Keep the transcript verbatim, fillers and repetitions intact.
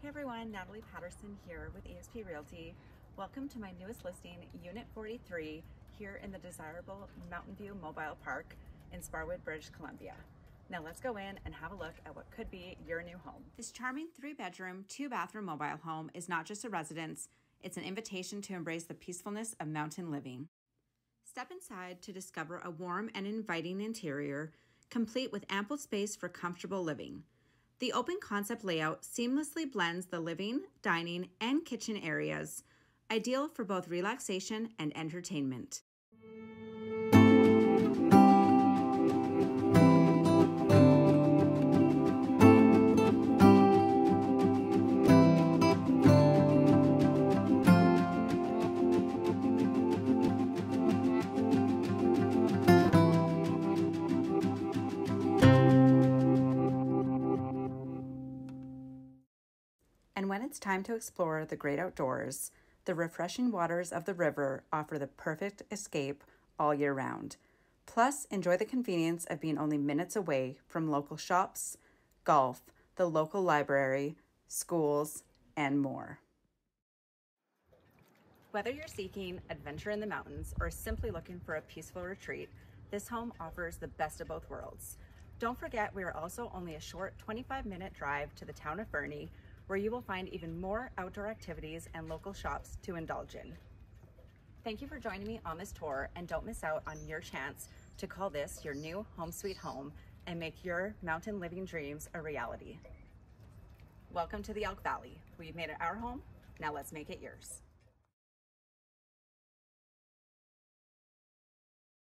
Hey everyone, Nathalie Patterson here with E S P Realty. Welcome to my newest listing, Unit forty-three, here in the desirable Mountain View Mobile Park in Sparwood, British Columbia. Now let's go in and have a look at what could be your new home. This charming three bedroom, two bathroom mobile home is not just a residence, it's an invitation to embrace the peacefulness of mountain living. Step inside to discover a warm and inviting interior, complete with ample space for comfortable living. The open concept layout seamlessly blends the living, dining, and kitchen areas, ideal for both relaxation and entertainment. And when it's time to explore the great outdoors, the refreshing waters of the river offer the perfect escape all year round. Plus, enjoy the convenience of being only minutes away from local shops, golf, the local library, schools, and more. Whether you're seeking adventure in the mountains or simply looking for a peaceful retreat, this home offers the best of both worlds. Don't forget, we are also only a short twenty-five minute drive to the town of Fernie, where you will find even more outdoor activities and local shops to indulge in. Thank you for joining me on this tour, and don't miss out on your chance to call this your new home sweet home and make your mountain living dreams a reality. Welcome to the Elk Valley. We've made it our home, now let's make it yours.